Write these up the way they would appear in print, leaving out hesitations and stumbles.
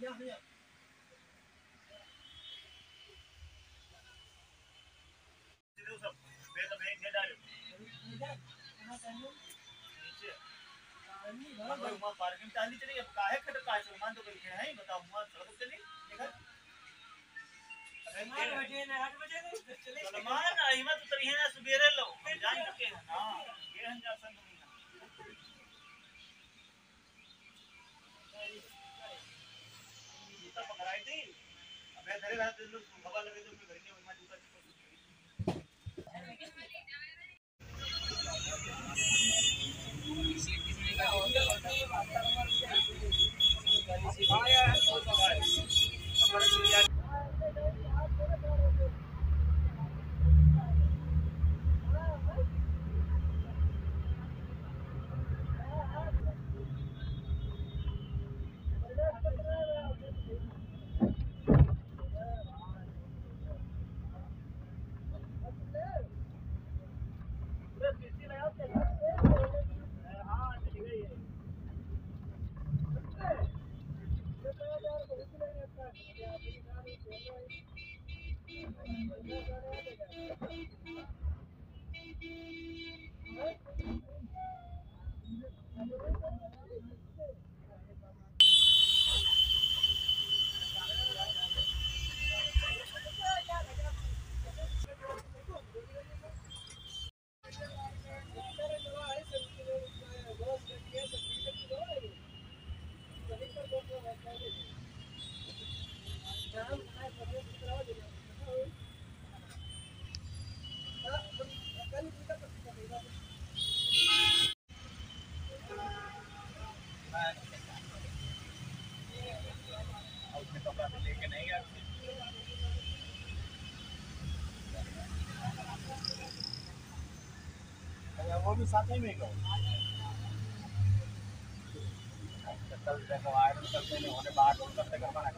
parking चाली चली अब काहे खट काहे सलमान तो बैठे हैं बताओ हुआ सड़क चली देखा 8 बजे ना 8 बजे चले सलमान आई मत उतरी है ना सवेरे लो जान चुके हैं हां ये हम जा संग नहीं जूता पकड़ाई थी अबे तेरे रात दिन हवा लगे तो घर के वहां जूता लेके नहीं गया वो भी साथ ही में गए कल देखो आयरन करते नहीं होने बाहर रोड करते कर पाना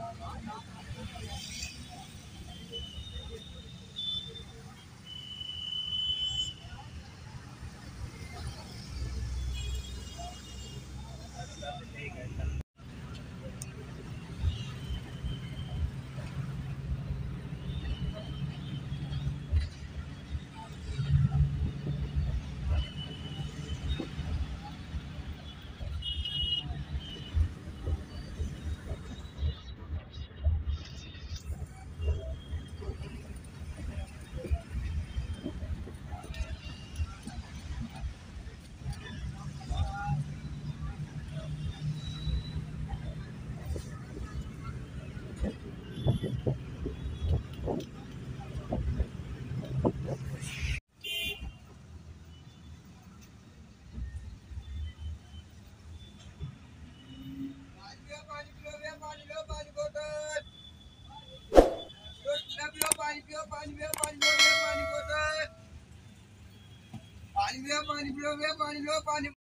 पानी पियो पानी